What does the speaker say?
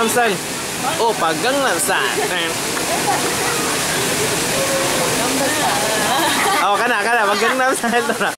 Gangnam Style. Opa Gangnam Style. Oh, kana mag Gangnam Style to na.